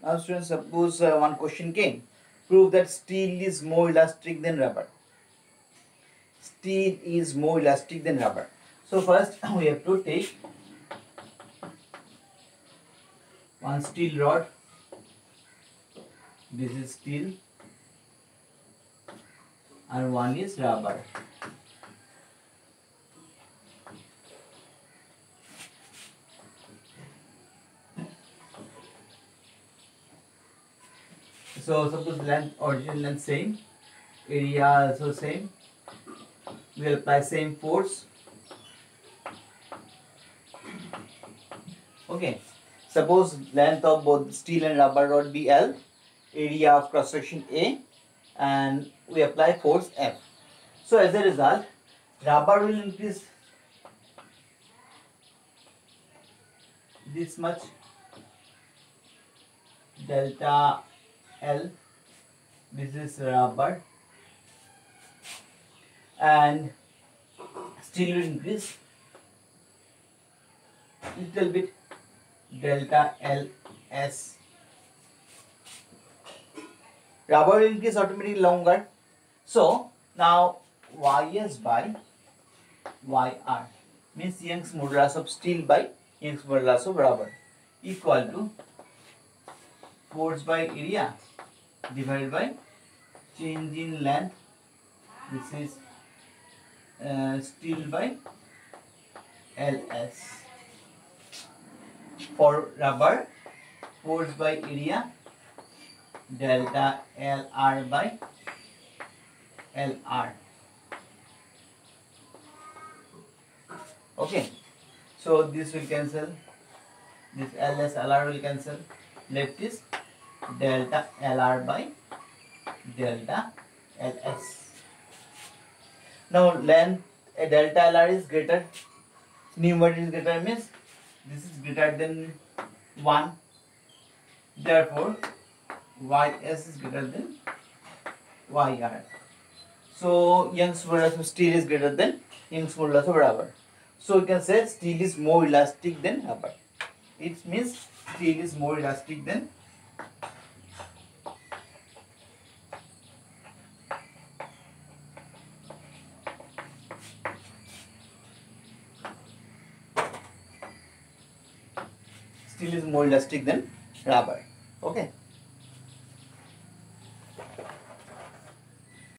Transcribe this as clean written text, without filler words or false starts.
Now students, suppose one question came. Prove that steel is more elastic than rubber. Steel is more elastic than rubber. So first we have to take one steel rod. This is steel and one is rubber. So suppose length, original length same, area also same. We will apply same force. Okay. Suppose length of both steel and rubber rod be L, area of cross section A, and we apply force F. So as a result, rubber will increase this much delta L. This is rubber, and steel will increase little bit delta LS. Rubber will increase automatically longer. So now YS by YR means Young's modulus of steel by Young's modulus of rubber equal to force by area divided by change in length. This is steel by LS. For rubber, force by area delta LR by LR. Okay, so this will cancel, this LS LR will cancel, left is delta LR by delta LS. Now length delta LR is greater, numerator is greater means this is greater than 1, therefore YS is greater than YR. So Young's modulus of steel is greater than Young's modulus of rubber. So you can say steel is more elastic than rubber. It means steel is more elastic than rubber. Okay.